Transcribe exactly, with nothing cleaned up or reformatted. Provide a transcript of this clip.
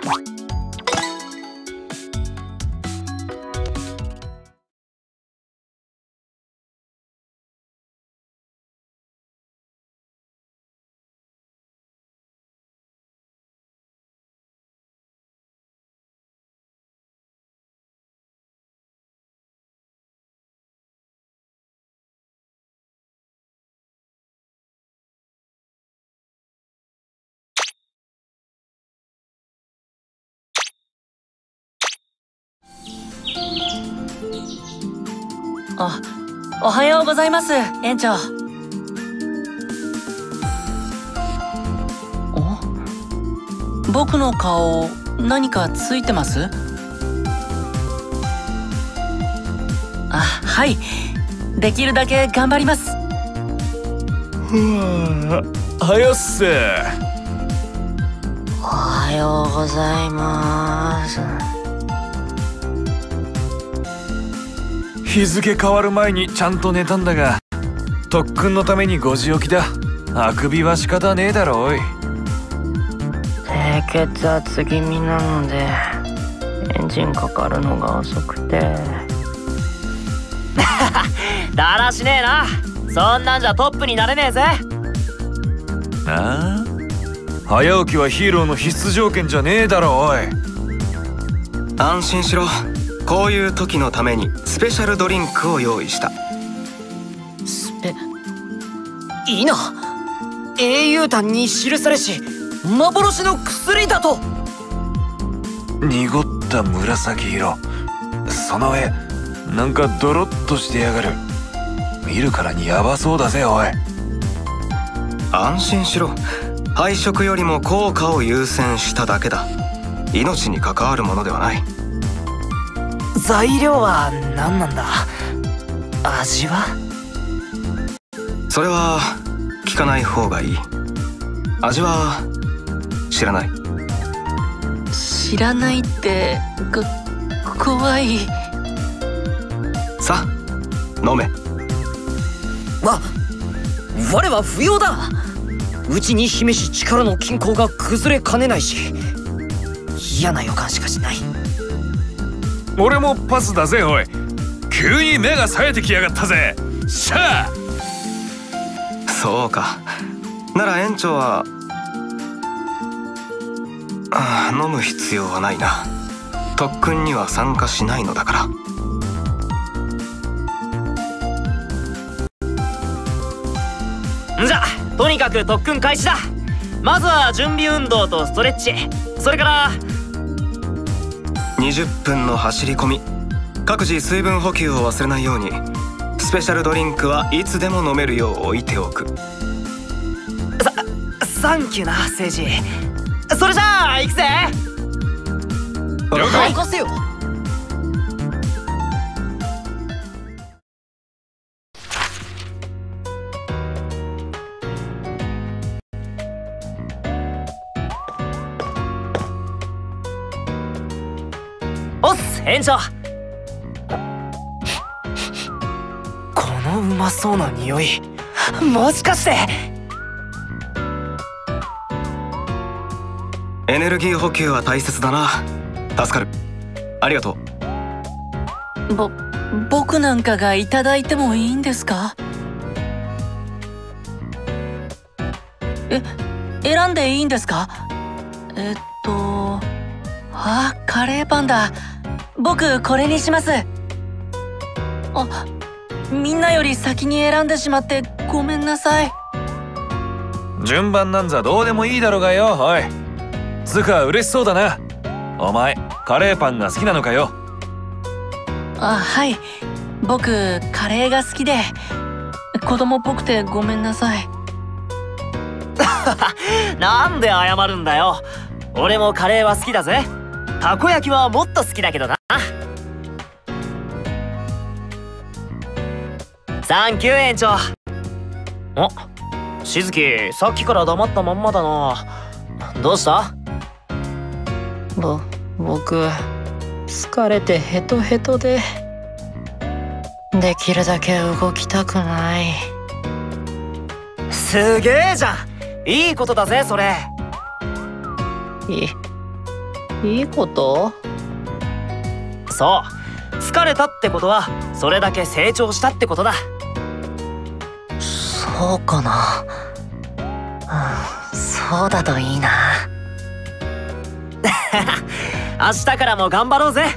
あ、おはようございます、園長。お？僕の顔、何かついてます？あ、はい。できるだけ頑張ります。 ふわ、はやっせ。 おはようございます。 日付変わる前にちゃんと寝たんだが、特訓のためにごじ起きだ。あくびは仕方ねえだろおい。 低血圧気味なのでエンジンかかるのが遅くてだらしねえな。そんなんじゃトップになれねえぜ。 ああ、早起きはヒーローの必須条件じゃねえだろおい。 安心しろ。こういう時のためにスペシャルドリンクを用意した。 スペいいな。英雄譚に記されし幻の薬だと。 濁った紫色、その絵なんかドロッとしてやがる。見るからにヤバそうだぜおい。 安心しろ。配色よりも効果を優先しただけだ。命に関わるものではない。 材料は何なんだ？味は？ それは聞かない方がいい。味は知らない。 知らないってこ怖い。 さあ飲め。 わ我は不要だ。うちに秘めし力の均衡が崩れかねないし、嫌な予感しかしない。 俺もパスだぜおい。急に目が冴えてきやがったぜ。しゃあ。 そうか。なら園長はああ飲む必要はないな。特訓には参加しないのだから。 んじゃとにかく特訓開始だ。まずは準備運動とストレッチ、それからにじゅっぷんの走り込み。各自水分補給を忘れないように。スペシャルドリンクはいつでも飲めるよう置いておく。 さサンキューな聖司。それじゃあ行くぜ。 了解。 任せよ。 おっす園長。 このうまそうな匂い、もしかして。 エネルギー補給は大切だな。助かる。ありがとう。ぼ僕なんかがいただいてもいいんですか？え選んでいいんですか？えっとあ、カレーパンだ。僕これにします。あ、みんなより先に選んでしまってごめんなさい。 順番なんざどうでもいいだろうがよおい。つか嬉しそうだな。お前カレーパンが好きなのかよ。 あ、はい。僕カレーが好きで子供っぽくてごめんなさい。 なんで謝るんだよ。俺もカレーは好きだぜ。たこ焼きはもっと好きだけどな。サンキュー園長。あ、しずきさっきから黙ったまんまだな。どうした？ ぼ僕疲れてヘトヘトでできるだけ動きたくない。 すげえじゃん。いいことだぜそれ。 いいいこと？そう、疲れたってことはそれだけ成長したってことだ。 そうかな。うん、そうだといいな。 明日からも頑張ろうぜ。